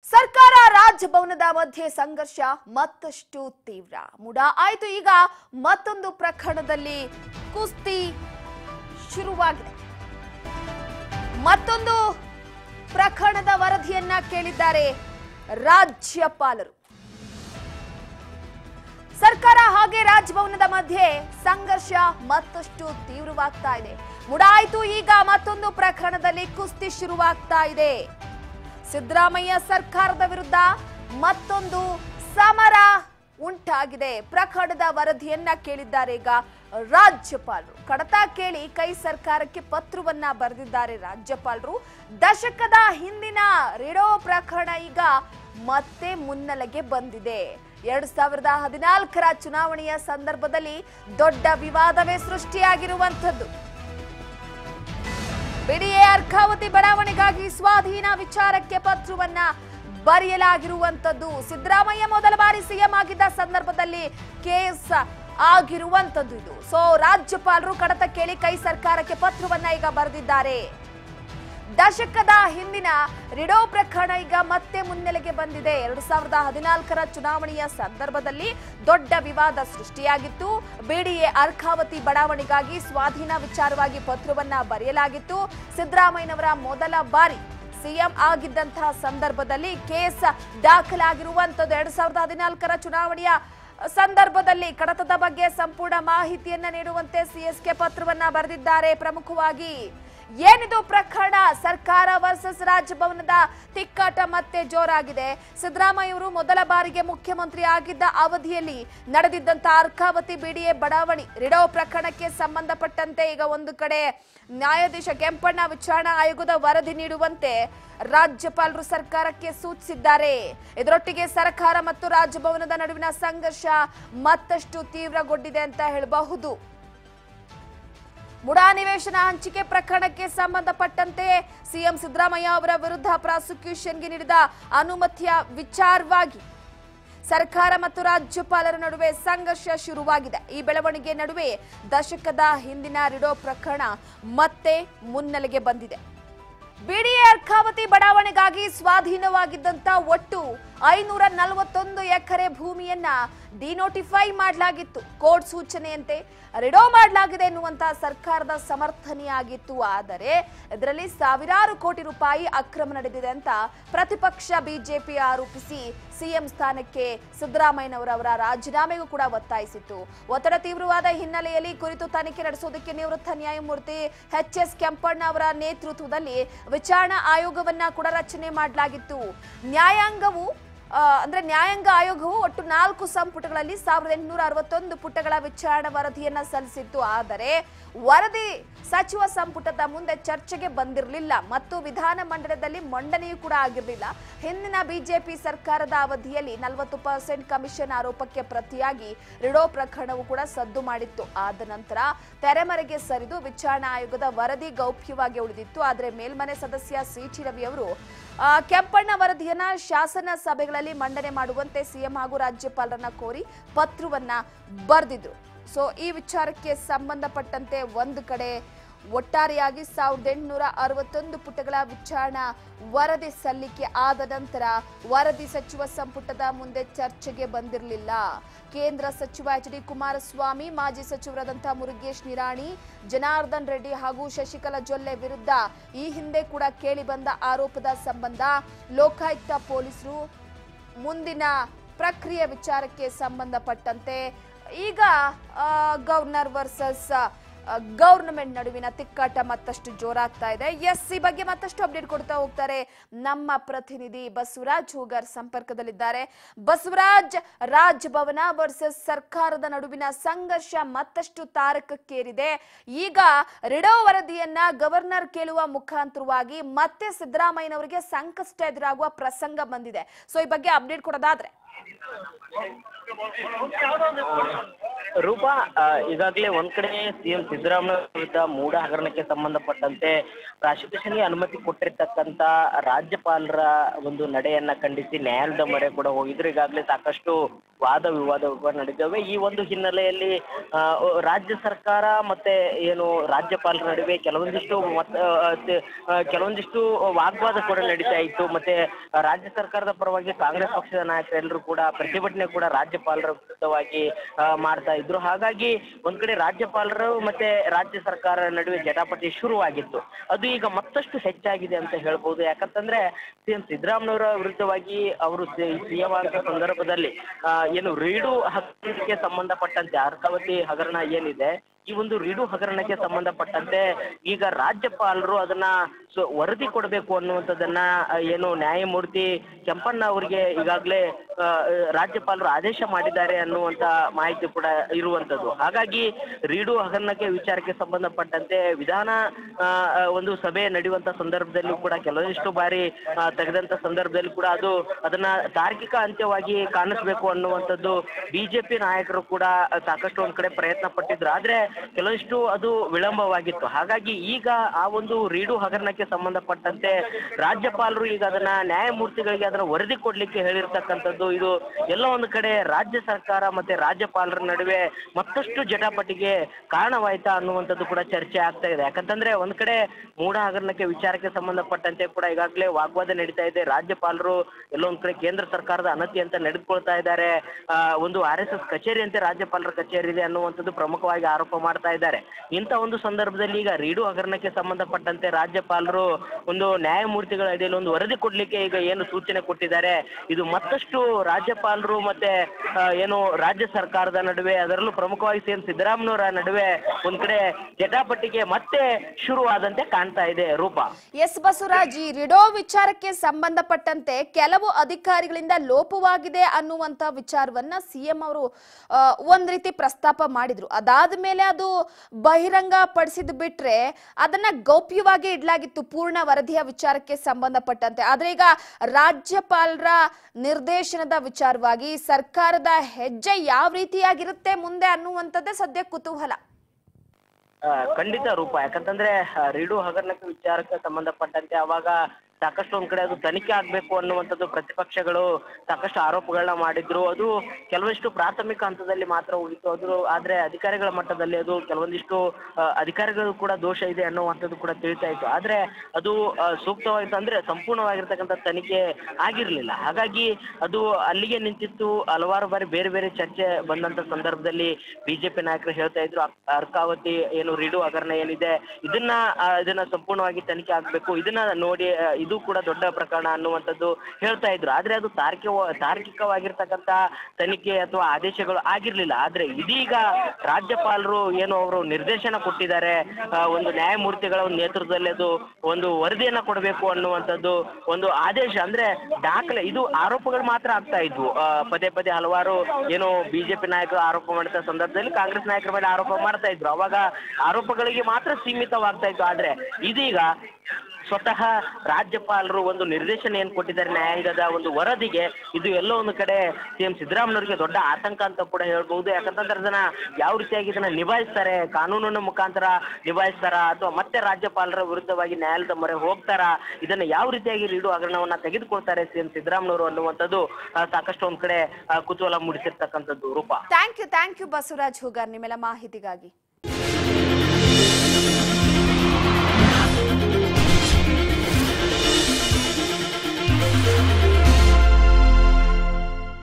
ಸರ್ಕಾರ ರಾಜಭವನದ ಮಧ್ಯೆ ಸಂಘರ್ಷ ಮತ್ತಷ್ಟು ತೀವ್ರ. ಮುಡ ಆಯ್ತು. ಈಗ ಮತ್ತೊಂದು ಪ್ರಕರಣದಲ್ಲಿ ಕುಸ್ತಿ ಶುರುವಾಗಿದೆ. ಮತ್ತೊಂದು ಪ್ರಕರಣದ ವರದಿಯನ್ನ ಕೇಳಿದ್ದಾರೆ ರಾಜ್ಯಪಾಲರು. ಸರ್ಕಾರ ಹಾಗೆ ರಾಜಭವನದ ಮಧ್ಯೆ ಸಂಘರ್ಷ ಮತ್ತಷ್ಟು ತೀವ್ರವಾಗ್ತಾ ಇದೆ. ಮುಡ ಆಯ್ತು. ಈಗ ಮತ್ತೊಂದು ಪ್ರಕರಣದಲ್ಲಿ ಕುಸ್ತಿ ಶುರುವಾಗ್ತಾ ಇದೆ. ಸಿದ್ದರಾಮಯ್ಯ ಸರ್ಕಾರದ ವಿರುದ್ಧ ಮತ್ತೊಂದು ಸಮರ ಉಂಟಾಗಿದೆ. ಪ್ರಕರಣದ ವರದಿಯನ್ನ ಕೇಳಿದ್ದಾರೆ ಈಗ ರಾಜ್ಯಪಾಲರು. ಕಡತ ಕೇಳಿ ಕೈ ಸರ್ಕಾರಕ್ಕೆ ಪತ್ರವನ್ನ ಬರೆದಿದ್ದಾರೆ ರಾಜ್ಯಪಾಲರು. ದಶಕದ ಹಿಂದಿನ ರಿಡೋ ಪ್ರಕರಣ ಈಗ ಮತ್ತೆ ಮುನ್ನೆಲೆಗೆ ಬಂದಿದೆ. 2014ರ ಚುನಾವಣೆಯ ಸಂದರ್ಭದಲ್ಲಿ ದೊಡ್ಡ ವಿವಾದವೇ ಸೃಷ್ಟಿಯಾಗಿರುವಂತದ್ದು. ಬಿಡಿಎ ಅರ್ಕಾವತಿ ಬಡಾವಣೆಗಾಗಿ ಸ್ವಾಧೀನ ವಿಚಾರಕ್ಕೆ ಪತ್ರವನ್ನ ಬರೆಯಲಾಗಿರುವಂತದ್ದು. ಸಿದ್ದರಾಮಯ್ಯ ಮೊದಲ ಬಾರಿ ಸಿಎಂ ಆಗಿದ್ದ ಸಂದರ್ಭದಲ್ಲಿ ಕೇಸ್ ಆಗಿರುವಂತದ್ದು ಇದು. ಸೊ ರಾಜ್ಯಪಾಲರು ಕಡತ ಕೇಳಿ ಕೈ ಸರ್ಕಾರಕ್ಕೆ ಪತ್ರವನ್ನ ಈಗ ಬರೆದಿದ್ದಾರೆ. ದಶಕದ ಹಿಂದಿನ ರಿಡೋ ಪ್ರಕರಣ ಈಗ ಮತ್ತೆ ಮುನ್ನೆಲೆಗೆ ಬಂದಿದೆ. 2014ರ ಚುನಾವಣೆಯ ಸಂದರ್ಭದಲ್ಲಿ ದೊಡ್ಡ ವಿವಾದ ಸೃಷ್ಟಿಯಾಗಿತ್ತು. ಬಿಡಿಎ ಅರ್ಕಾವತಿ ಬಡಾವಣೆಗಾಗಿ ಸ್ವಾಧೀನ ವಿಚಾರವಾಗಿ ಪತ್ರವನ್ನ ಬರೆಯಲಾಗಿತ್ತು. ಸಿದ್ದರಾಮಯ್ಯನವರ ಮೊದಲ ಬಾರಿ ಸಿಎಂ ಆಗಿದ್ದಂತಹ ಸಂದರ್ಭದಲ್ಲಿ ಕೇಸ್ ದಾಖಲಾಗಿರುವಂತದ್ದು. 2014ರ ಚುನಾವಣೆಯ ಸಂದರ್ಭದಲ್ಲಿ ಕಡತದ ಬಗ್ಗೆ ಸಂಪೂರ್ಣ ಮಾಹಿತಿಯನ್ನ ನೀಡುವಂತೆ ಸಿಎಸ್ಗೆ ಪತ್ರವನ್ನ ಬರೆದಿದ್ದಾರೆ. ಪ್ರಮುಖವಾಗಿ ಏನಿದು ಪ್ರಕರಣ? ಸರ್ಕಾರ ವರ್ಸಸ್ ರಾಜಭವನದ ತಿಕ್ಕಾಟ ಮತ್ತೆ ಜೋರಾಗಿದೆ. ಸಿದ್ದರಾಮಯ್ಯ ಅವರು ಮೊದಲ ಬಾರಿಗೆ ಮುಖ್ಯಮಂತ್ರಿ ಆಗಿದ್ದ ಅವಧಿಯಲ್ಲಿ ನಡೆದಿದ್ದಂತ ಅರ್ಕಾವತಿ ಬಿಡಿಎ ಬಡಾವಣೆ ರಿಡೋ ಪ್ರಕರಣಕ್ಕೆ ಸಂಬಂಧಪಟ್ಟಂತೆ ಈಗ ಒಂದು ಕಡೆ ನ್ಯಾಯಾಧೀಶ ಕೆಂಪಣ್ಣ ವಿಚಾರಣಾ ಆಯೋಗದ ವರದಿ ನೀಡುವಂತೆ ರಾಜ್ಯಪಾಲರು ಸರ್ಕಾರಕ್ಕೆ ಸೂಚಿಸಿದ್ದಾರೆ. ಇದರೊಟ್ಟಿಗೆ ಸರ್ಕಾರ ಮತ್ತು ರಾಜಭವನದ ನಡುವಿನ ಸಂಘರ್ಷ ಮತ್ತಷ್ಟು ತೀವ್ರಗೊಂಡಿದೆ ಅಂತ ಹೇಳಬಹುದು. ಮುಡಾ ನಿವೇಶನ ಹಂಚಿಕೆ ಪ್ರಕರಣಕ್ಕೆ ಸಂಬಂಧಪಟ್ಟಂತೆ ಸಿಎಂ ಸಿದ್ದರಾಮಯ್ಯ ಅವರ ವಿರುದ್ಧ ಪ್ರಾಸಿಕ್ಯೂಷನ್ಗೆ ನೀಡಿದ ಅನುಮತಿಯ ವಿಚಾರವಾಗಿ ಸರ್ಕಾರ ಮತ್ತು ರಾಜ್ಯಪಾಲರ ನಡುವೆ ಸಂಘರ್ಷ ಶುರುವಾಗಿದೆ. ಈ ಬೆಳವಣಿಗೆ ನಡುವೆ ದಶಕದ ಹಿಂದಿನ ರಿಡೋ ಪ್ರಕರಣ ಮತ್ತೆ ಮುನ್ನೆಲೆಗೆ ಬಂದಿದೆ. ಬಿಡಿಎ ಅರ್ಕಾವತಿ ಬಡಾವಣೆಗಾಗಿ ಸ್ವಾಧೀನವಾಗಿದ್ದಂತ ಒಟ್ಟು 541 ಎಕರೆ ಭೂಮಿಯನ್ನ ಡಿನೋಟಿಫೈ ಮಾಡಲಾಗಿತ್ತು. ಕೋರ್ಟ್ ಸೂಚನೆಯಂತೆ ರಿಡೋ ಮಾಡಲಾಗಿದೆ ಎನ್ನುವಂತಹ ಸರ್ಕಾರದ ಸಮರ್ಥನೆಯಾಗಿತ್ತು. ಆದರೆ ಇದರಲ್ಲಿ ಸಾವಿರಾರು ಕೋಟಿ ರೂಪಾಯಿ ಅಕ್ರಮ ನಡೆದಿದೆ ಅಂತ ಪ್ರತಿಪಕ್ಷ ಬಿಜೆಪಿ ಆರೋಪಿಸಿ ಸಿಎಂ ಸ್ಥಾನಕ್ಕೆ ಸಿದ್ದರಾಮಯ್ಯನವರ ರಾಜೀನಾಮೆಗೂ ಕೂಡ ಒತ್ತಾಯಿಸಿತ್ತು. ಒತ್ತಡ ತೀವ್ರವಾದ ಹಿನ್ನೆಲೆಯಲ್ಲಿ ಕುರಿತು ತನಿಖೆ ನಡೆಸೋದಕ್ಕೆ ನಿವೃತ್ತ ನ್ಯಾಯಮೂರ್ತಿ ಎಚ್.ಎಸ್. ಕೆಂಪಣ್ಣ ಅವರ ನೇತೃತ್ವದಲ್ಲಿ ವಿಚಾರಣಾ ಆಯೋಗವನ್ನ ಕೂಡ ರಚನೆ ಮಾಡಲಾಗಿತ್ತು. ನ್ಯಾಯಾಂಗ ಆಯೋಗವು ಒಟ್ಟು 4 ಸಂಪುಟಗಳಲ್ಲಿ 1861 ಪುಟಗಳ ವಿಚಾರಣಾ ವರದಿಯನ್ನ ಸಲ್ಲಿಸಿತ್ತು. ಆದರೆ ವರದಿ ಸಚಿವ ಸಂಪುಟದ ಮುಂದೆ ಚರ್ಚೆಗೆ ಬಂದಿರಲಿಲ್ಲ ಮತ್ತು ವಿಧಾನ ಮಂಡಲದಲ್ಲಿ ಮಂಡನೆಯೂ ಕೂಡ ಆಗಿರಲಿಲ್ಲ. ಹಿಂದಿನ ಬಿಜೆಪಿ ಸರ್ಕಾರದ ಅವಧಿಯಲ್ಲಿ 40% ಕಮಿಷನ್ ಆರೋಪಕ್ಕೆ ಪ್ರತಿಯಾಗಿ ರಿಡೋ ಪ್ರಕರಣವು ಕೂಡ ಸದ್ದು ಮಾಡಿತ್ತು. ಆದ ನಂತರ ತೆರೆಮರೆಗೆ ಸರಿದು ವಿಚಾರಣಾ ಆಯೋಗದ ವರದಿ ಗೌಪ್ಯವಾಗಿ ಉಳಿದಿತ್ತು. ಆದರೆ ಮೇಲ್ಮನೆ ಸದಸ್ಯ ಸಿ.ಟಿ. ರವಿ ಅವರು ಕೆಂಪಣ್ಣ ವರದಿಯನ್ನ ಶಾಸನ ಸಭೆಗಳಲ್ಲಿ ಮಂಡನೆ ಮಾಡುವಂತೆ ಸಿಎಂ ಹಾಗೂ ರಾಜ್ಯಪಾಲರನ್ನ ಕೋರಿ ಪತ್ರವನ್ನ ಬರೆದಿದ್ರು. ಸೊ ಈ ವಿಚಾರಕ್ಕೆ ಸಂಬಂಧಪಟ್ಟಂತೆ ಒಂದು ಕಡೆ ಒಟ್ಟಾರೆಯಾಗಿ 1861 ಪುಟಗಳ ವಿಚಾರಣಾ ವರದಿ ಸಲ್ಲಿಕೆ ಆದ ನಂತರ ವರದಿ ಸಚಿವ ಸಂಪುಟದ ಮುಂದೆ ಚರ್ಚೆಗೆ ಬಂದಿರಲಿಲ್ಲ. ಕೇಂದ್ರ ಸಚಿವ ಎಚ್.ಡಿ. ಕುಮಾರಸ್ವಾಮಿ, ಮಾಜಿ ಸಚಿವರಾದಂತಹ ಮುರುಗೇಶ್ ನಿರಾಣಿ, ಜನಾರ್ದನ್ ರೆಡ್ಡಿ ಹಾಗೂ ಶಶಿಕಲಾ ಜೊಲ್ಲೆ ವಿರುದ್ಧ ಈ ಹಿಂದೆ ಕೂಡ ಕೇಳಿ ಬಂದ ಆರೋಪದ ಸಂಬಂಧ ಲೋಕಾಯುಕ್ತ ಪೊಲೀಸರು ಮುಂದಿನ ಪ್ರಕ್ರಿಯೆ ವಿಚಾರಕ್ಕೆ ಸಂಬಂಧಪಟ್ಟಂತೆ ಈಗ ಗವರ್ನರ್ ವರ್ಸಸ್ ಗವರ್ನಮೆಂಟ್ ನಡುವಿನ ತಿಕ್ಕಾಟ ಮತ್ತಷ್ಟು ಜೋರಾಗ್ತಾ ಇದೆ. ಈ ಬಗ್ಗೆ ಮತ್ತಷ್ಟು ಅಪ್ಡೇಟ್ ಕೊಡ್ತಾ ಹೋಗ್ತಾರೆ ನಮ್ಮ ಪ್ರತಿನಿಧಿ ಬಸವರಾಜ್ ಹೂಗಾರ್ ಸಂಪರ್ಕದಲ್ಲಿದ್ದಾರೆ. ಬಸವರಾಜ್, ರಾಜಭವನ ವರ್ಸಸ್ ಸರ್ಕಾರದ ನಡುವಿನ ಸಂಘರ್ಷ ಮತ್ತಷ್ಟು ತಾರಕಕ್ಕೇರಿದೆ. ಈಗ ರಿಡೋ ವರದಿಯನ್ನ ಗವರ್ನರ್ ಕೇಳುವ ಮುಖಾಂತರವಾಗಿ ಮತ್ತೆ ಸಿದ್ದರಾಮಯ್ಯನವರಿಗೆ ಸಂಕಷ್ಟ ಎದುರಾಗುವ ಪ್ರಸಂಗ ಬಂದಿದೆ. ಸೊ ಈ ಬಗ್ಗೆ ಅಪ್ಡೇಟ್ ಕೊಡೋದಾದ್ರೆ ರೂಪಾ, ಈಗಾಗಲೇ ಒಂದ್ ಕಡೆ ಸಿಎಂ ಸಿದ್ದರಾಮಯ್ಯ ವಿರುದ್ಧ ಮೂಡ ಹಗರಣಕ್ಕೆ ಸಂಬಂಧಪಟ್ಟಂತೆ ಪ್ರಾಸಿಕ್ಯೂಷನ್ಗೆ ಅನುಮತಿ ಕೊಟ್ಟಿರ್ತಕ್ಕಂತ ರಾಜ್ಯಪಾಲರ ಒಂದು ನಡೆಯನ್ನ ಖಂಡಿಸಿ ನ್ಯಾಯಾಲಯದ ಮೊರೆ ಕೂಡ ಹೋಗಿದ್ರು. ಈಗಾಗಲೇ ಸಾಕಷ್ಟು ವಾದ ವಿವಾದ ನಡೆದಿವೆ. ಈ ಒಂದು ಹಿನ್ನೆಲೆಯಲ್ಲಿ ರಾಜ್ಯ ಸರ್ಕಾರ ಮತ್ತೆ ಏನು ರಾಜ್ಯಪಾಲರ ನಡುವೆ ಕೆಲವೊಂದಿಷ್ಟು ವಾಗ್ವಾದ ಕೂಡ ನಡೀತಾ ಇತ್ತು. ಮತ್ತೆ ರಾಜ್ಯ ಸರ್ಕಾರದ ಪರವಾಗಿ ಕಾಂಗ್ರೆಸ್ ಪಕ್ಷದ ನಾಯಕರೆಲ್ಲರೂ ಕೂಡ ಪ್ರತಿಭಟನೆ ಕೂಡ ರಾಜ್ಯಪಾಲರ ವಿರುದ್ಧವಾಗಿ ಮಾಡ್ತಾ ಇದ್ರು. ಹಾಗಾಗಿ ಒಂದ್ ಕಡೆ ರಾಜ್ಯಪಾಲರು ಮತ್ತೆ ರಾಜ್ಯ ಸರ್ಕಾರ ನಡುವೆ ಜಟಾಪಟಿ ಶುರುವಾಗಿತ್ತು. ಅದು ಈಗ ಮತ್ತಷ್ಟು ಹೆಚ್ಚಾಗಿದೆ ಅಂತ ಹೇಳ್ಬೋದು. ಯಾಕಂತಂದ್ರೆ ಸಿಎಂ ಸಿದ್ದರಾಮಯ್ಯವರ ವಿರುದ್ಧವಾಗಿ ಅವರು ಸಿಎಂ ಆದ ಸಂದರ್ಭದಲ್ಲಿ ಏನು ರೀಡು ಹಗರಣಕ್ಕೆ ಸಂಬಂಧಪಟ್ಟಂತೆ ಅರ್ಕಾವತಿ ಹಗರಣ ಏನಿದೆ, ಈ ಒಂದು ರೀಡು ಹಗರಣಕ್ಕೆ ಸಂಬಂಧಪಟ್ಟಂತೆ ಈಗ ರಾಜ್ಯಪಾಲರು ಅದನ್ನ ವರದಿ ಕೊಡಬೇಕು ಅನ್ನುವಂಥದ್ದನ್ನ ಏನು ನ್ಯಾಯಮೂರ್ತಿ ಕೆಂಪಣ್ಣ ಅವರಿಗೆ ಈಗಾಗಲೇ ರಾಜ್ಯಪಾಲರು ಆದೇಶ ಮಾಡಿದ್ದಾರೆ ಅನ್ನುವಂತ ಮಾಹಿತಿ ಕೂಡ ಇರುವಂತದ್ದು. ಹಾಗಾಗಿ ರೀಡು ಹಗರಣಕ್ಕೆ ವಿಚಾರಕ್ಕೆ ಸಂಬಂಧಪಟ್ಟಂತೆ ವಿಧಾನ ಒಂದು ಸಭೆ ನಡೆಯುವಂತ ಸಂದರ್ಭದಲ್ಲೂ ಕೂಡ ಕೆಲವೊಂದಿಷ್ಟು ಬಾರಿ ತೆಗೆದಂತ ಸಂದರ್ಭದಲ್ಲಿ ಕೂಡ ಅದನ್ನ ತಾರ್ಕಿಕ ಅಂತ್ಯವಾಗಿ ಕಾಣಿಸ್ಬೇಕು ಅನ್ನುವಂಥದ್ದು ಬಿಜೆಪಿ ನಾಯಕರು ಕೂಡ ಸಾಕಷ್ಟು ಒಂದ್ ಕಡೆ ಪ್ರಯತ್ನ ಪಟ್ಟಿದ್ರು. ಆದ್ರೆ ಕೆಲವಷ್ಟು ಅದು ವಿಳಂಬವಾಗಿತ್ತು. ಹಾಗಾಗಿ ಈಗ ಆ ಒಂದು ರೀಡು ಹಗರಣಕ್ಕೆ ಸಂಬಂಧಪಟ್ಟಂತೆ ರಾಜ್ಯಪಾಲರು ಈಗ ಅದನ್ನ ನ್ಯಾಯಮೂರ್ತಿಗಳಿಗೆ ಅದನ್ನ ವರದಿ ಕೊಡ್ಲಿಕ್ಕೆ ಹೇಳಿರ್ತಕ್ಕಂಥದ್ದು ಇದು ಎಲ್ಲ ಒಂದು ಕಡೆ ರಾಜ್ಯ ಸರ್ಕಾರ ಮತ್ತೆ ರಾಜ್ಯಪಾಲರ ನಡುವೆ ಮತ್ತಷ್ಟು ಜಟಾಪಟಿಗೆ ಕಾರಣವಾಯ್ತಾ ಅನ್ನುವಂಥದ್ದು ಕೂಡ ಚರ್ಚೆ ಆಗ್ತಾ ಇದೆ. ಯಾಕಂತಂದ್ರೆ ಒಂದ್ ಕಡೆ ಮೂಡ ಹಗರಣಕ್ಕೆ ವಿಚಾರಕ್ಕೆ ಸಂಬಂಧಪಟ್ಟಂತೆ ಕೂಡ ಈಗಾಗಲೇ ವಾಗ್ವಾದ ನಡೀತಾ ಇದೆ. ರಾಜ್ಯಪಾಲರು ಎಲ್ಲೊಂದ್ ಕಡೆ ಕೇಂದ್ರ ಸರ್ಕಾರದ ಅನತಿ ಅಂತ ನಡೆದುಕೊಳ್ತಾ ಇದ್ದಾರೆ. ಒಂದು RSS ಕಚೇರಿ ಅಂತೆ ರಾಜ್ಯಪಾಲರ ಕಚೇರಿ ಇದೆ ಅನ್ನುವಂಥದ್ದು ಪ್ರಮುಖವಾಗಿ ಆರೋಪ ಮಾಡ್ತಾ ಇದ್ದಾರೆ. ಇಂಥ ಒಂದು ಸಂದರ್ಭದಲ್ಲಿ ಈಗ ರೀಡು ಹಗರಣಕ್ಕೆ ಸಂಬಂಧಪಟ್ಟಂತೆ ರಾಜ್ಯಪಾಲರು ಒಂದು ನ್ಯಾಯಮೂರ್ತಿಗಳ ಅಡಿಯಲ್ಲಿ ಒಂದು ವರದಿ ಕೊಡ್ಲಿಕ್ಕೆ ಈಗ ಏನು ಸೂಚನೆ ಕೊಟ್ಟಿದ್ದಾರೆ, ಇದು ಮತ್ತಷ್ಟು ರಾಜ್ಯಪಾಲರು ಮತ್ತೆ ಏನು ರಾಜ್ಯ ಸರ್ಕಾರದ ನಡುವೆ, ಅದರಲ್ಲೂ ಪ್ರಮುಖವಾಗಿ ಸಿಎಂ ಸಿದ್ದರಾಮಯ್ಯವರ ನಡುವೆ ಒಂದ್ ಕಡೆ ಜಟಾಪಟಿಗೆ ಮತ್ತೆ ಶುರುವಾದಂತೆ ಕಾಣ್ತಾ ಇದೆ. ರೂಪಾ. ಎಸ್ ಬಸವರಾಜ್, ಈ ರಿಡೋ ವಿಚಾರಕ್ಕೆ ಸಂಬಂಧಪಟ್ಟಂತೆ ಕೆಲವು ಅಧಿಕಾರಿಗಳಿಂದ ಲೋಪವಾಗಿದೆ ಅನ್ನುವಂತ ವಿಚಾರವನ್ನ ಸಿಎಂ ಅವರು ಒಂದ್ ರೀತಿ ಪ್ರಸ್ತಾಪ ಮಾಡಿದ್ರು. ಅದಾದ ಮೇಲೆ ಅದು ಬಹಿರಂಗ ಪಡಿಸಿದ್ ಬಿಟ್ರೆ ಅದನ್ನ ಗೌಪ್ಯವಾಗಿ ಇಡ್ಲಾಗಿತ್ತು ಪೂರ್ಣ ವರದಿಯ ವಿಚಾರಕ್ಕೆ ಸಂಬಂಧಪಟ್ಟಂತೆ. ಆದ್ರೆ ಈಗ ರಾಜ್ಯಪಾಲರ ನಿರ್ದೇಶನದ ವಿಚಾರವಾಗಿ ಸರ್ಕಾರದ ಹೆಜ್ಜೆ ಯಾವ ರೀತಿಯಾಗಿರುತ್ತೆ ಮುಂದೆ ಅನ್ನುವಂಥದ್ದೇ ಸದ್ಯ ಕುತೂಹಲ. ಖಂಡಿತ ರೂಪ. ಯಾಕಂತಂದ್ರೆ ರೀಡು ಹಗರಣಕ್ಕೆ ವಿಚಾರಕ್ಕೆ ಸಂಬಂಧಪಟ್ಟಂತೆ ಅವಾಗ ಸಾಕಷ್ಟು ಒಂದ್ ಕಡೆ ಅದು ತನಿಖೆ ಆಗ್ಬೇಕು ಅನ್ನುವಂಥದ್ದು ಪ್ರತಿಪಕ್ಷಗಳು ಸಾಕಷ್ಟು ಆರೋಪಗಳನ್ನ ಮಾಡಿದ್ರು. ಅದು ಕೆಲವೊಂದಿಷ್ಟು ಪ್ರಾಥಮಿಕ ಹಂತದಲ್ಲಿ ಮಾತ್ರ ಹೋಗಿತ್ತು. ಆದ್ರೆ ಅಧಿಕಾರಿಗಳ ಮಟ್ಟದಲ್ಲಿ ಅದು ಕೆಲವೊಂದಿಷ್ಟು ಅಧಿಕಾರಿಗಳು ಕೂಡ ದೋಷ ಇದೆ ಅನ್ನುವಂಥದ್ದು ಕೂಡ ತಿಳಿತಾ ಇತ್ತು. ಆದ್ರೆ ಅದು ಸೂಕ್ತವಾಯಿತು ಅಂದ್ರೆ ಸಂಪೂರ್ಣವಾಗಿರ್ತಕ್ಕಂಥ ತನಿಖೆ ಆಗಿರ್ಲಿಲ್ಲ. ಹಾಗಾಗಿ ಅದು ಅಲ್ಲಿಗೆ ನಿಂತಿತ್ತು. ಹಲವಾರು ಬಾರಿ ಬೇರೆ ಬೇರೆ ಚರ್ಚೆ ಬಂದಂತ ಸಂದರ್ಭದಲ್ಲಿ ಬಿಜೆಪಿ ನಾಯಕರು ಹೇಳ್ತಾ ಇದ್ರು, ಅರ್ಕಾವತಿ ಏನು ರೀಡು ಹಗರಣ ಏನಿದೆ ಇದನ್ನ ಸಂಪೂರ್ಣವಾಗಿ ತನಿಖೆ ಆಗ್ಬೇಕು, ಇದನ್ನ ನೋಡಿ ಇದು ಕೂಡ ದೊಡ್ಡ ಪ್ರಕರಣ ಅನ್ನುವಂಥದ್ದು ಹೇಳ್ತಾ ಇದ್ರು. ಆದ್ರೆ ಅದು ತಾರ್ಕಿಕವಾಗಿರ್ತಕ್ಕಂಥ ತನಿಖೆ ಅಥವಾ ಆದೇಶಗಳು ಆಗಿರ್ಲಿಲ್ಲ. ಆದ್ರೆ ಇದೀಗ ರಾಜ್ಯಪಾಲರು ಏನು ಅವರು ನಿರ್ದೇಶನ ಕೊಟ್ಟಿದ್ದಾರೆ, ಒಂದು ನ್ಯಾಯಮೂರ್ತಿಗಳ ಒಂದು ನೇತೃತ್ವದಲ್ಲಿ ಅದು ಒಂದು ವರದಿಯನ್ನ ಕೊಡಬೇಕು ಅನ್ನುವಂಥದ್ದು ಒಂದು ಆದೇಶ. ಅಂದ್ರೆ ದಾಖಲೆ, ಇದು ಆರೋಪಗಳು ಮಾತ್ರ ಆಗ್ತಾ ಇದ್ವು. ಪದೇ ಪದೇ ಹಲವಾರು ಏನು ಬಿಜೆಪಿ ನಾಯಕರು ಆರೋಪ ಮಾಡಿದ ಸಂದರ್ಭದಲ್ಲಿ ಕಾಂಗ್ರೆಸ್ ನಾಯಕರ ಮೇಲೆ ಆರೋಪ ಮಾಡ್ತಾ ಇದ್ರು. ಅವಾಗ ಆರೋಪಗಳಿಗೆ ಮಾತ್ರ ಸೀಮಿತವಾಗ್ತಾ ಇತ್ತು. ಆದ್ರೆ ಇದೀಗ ಸ್ವತಃ ರಾಜ್ಯಪಾಲರು ಒಂದು ನಿರ್ದೇಶನ ಏನ್ ಕೊಟ್ಟಿದ್ದಾರೆ ನ್ಯಾಯಾಂಗದ ಒಂದು ವರದಿಗೆ, ಇದು ಎಲ್ಲೋ ಒಂದು ಕಡೆ ಸಿಎಂ ಸಿದ್ದರಾಮಯ್ಯವರಿಗೆ ದೊಡ್ಡ ಆತಂಕ ಅಂತ ಕೂಡ ಹೇಳ್ಬಹುದು. ಯಾಕಂತಂದ್ರೆ ಅದನ್ನ ಯಾವ ರೀತಿಯಾಗಿ ಇದನ್ನ ನಿಭಾಯಿಸ್ತಾರೆ, ಕಾನೂನಿನ ಮುಖಾಂತರ ನಿಭಾಯಿಸ್ತಾರ ಅಥವಾ ಮತ್ತೆ ರಾಜ್ಯಪಾಲರ ವಿರುದ್ಧವಾಗಿ ನ್ಯಾಯಾಲಯದ ಮೊರೆ ಹೋಗ್ತಾರ, ಇದನ್ನ ಯಾವ ರೀತಿಯಾಗಿ ರೀಡು ಹಗರಣವನ್ನ ತೆಗೆದುಕೊಳ್ತಾರೆ ಸಿಎಂ ಸಿದ್ದರಾಮಯ್ಯವರು ಅನ್ನುವಂಥದ್ದು ಸಾಕಷ್ಟು ಒಂದ್ ಕಡೆ ಕುತೂಹಲ ಮೂಡಿಸಿರ್ತಕ್ಕಂಥದ್ದು. ರೂಪಾ. ಥ್ಯಾಂಕ್ ಯು ಬಸವರಾಜ್ ಹೂಗಾರ್ ನಿಮ್ಮೆಲ್ಲ ಮಾಹಿತಿಗಾಗಿ.